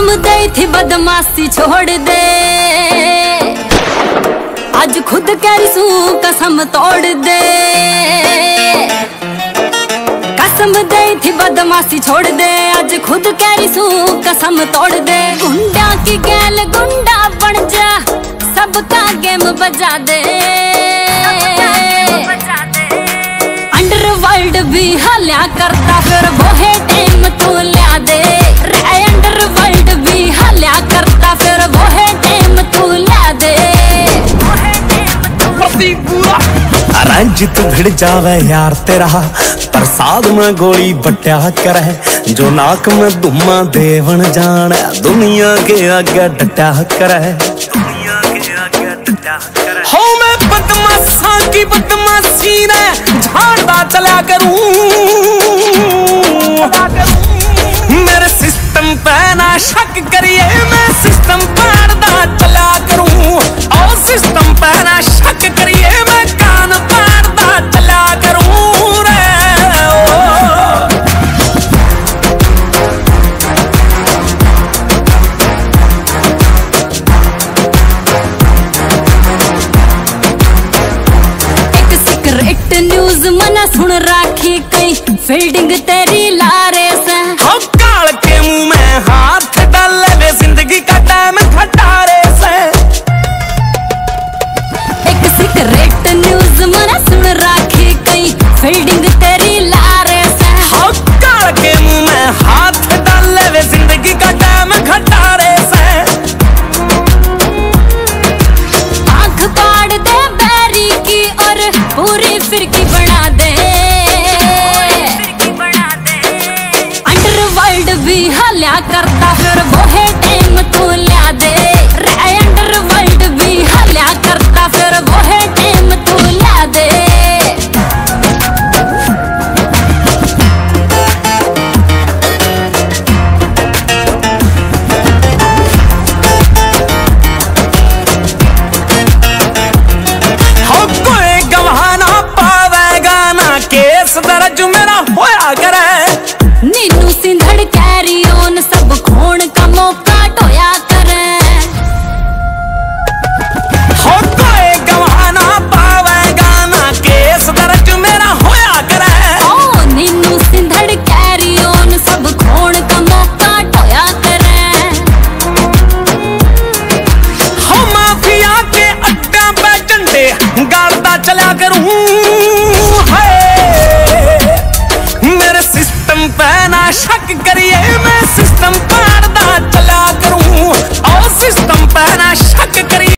कसम दे थी बदमाशी छोड़ दे, आज खुद कह रही सू कसम तोड़ दे। कसम दे थी बदमाशी छोड़ दे, आज खुद कह रही सू कसम तोड़ दे। गुंडा की गैल गुंडा बन जा, सबका गेम बजा दे। अंडरवर्ल्ड भी हल्या करता, फिर वो है टेम तू ल्या दे। अंडरवर्ल्ड भी हल्या करता, फिर वो है टेम तू ल्या दे। रंजित भिड़ जावे यार तेरा, प्रसाद में गोली बट्या करे। जो नाक में दुमा देवन जाने, दुनिया के आगे डटा करे। हो मैं बदमाशा की बदमाशी ने झाड़ता चला करूं, मेरे सिस्टम पे ना शक करिए, मैं सिस्टम पाड़ता चला करूं। और सिस्टम पे ना शक करिए, मैं कान पाड़ता चला करूं रे। एक सीक्रेट न्यूज मना सुन राखी, कई फील्डिंग तेरी लारे से। काल के मुंह में हाथ डाले वे, जिंदगी का टाइम खटारे से। एक सीक्रेट न्यूज मना सुन राखी, कई फील्डिंग तेरी लारे से। काल के मुंह में हाथ डाले वे, जिंदगी का टाइम खटारे से। आंख काट दे बैरी की और पूरी फिरकी बना दे। अंडरवर्ल्ड भी हल्या करता, फिर वो है टेम तू ल्या दे। अंडरवर्ल्ड भी हल्या करता, फिर वो है टेम तू ल्या दे। कोई गवाह ना पावेगा ना, केस दर्ज मेरा होया करे। नीनू सिंधड़ कैरी ऑन, सब खोण का मौका टोया करे। हो कोई गवाह ना पावेगा ना, केस दर्ज मेरा होया करे। ओ नीनू सिंधड़ कैरी ऑन, सब खोण का मौका टोया करे। हो माफिया के अड्डा पे डंडे गालता चला करूं,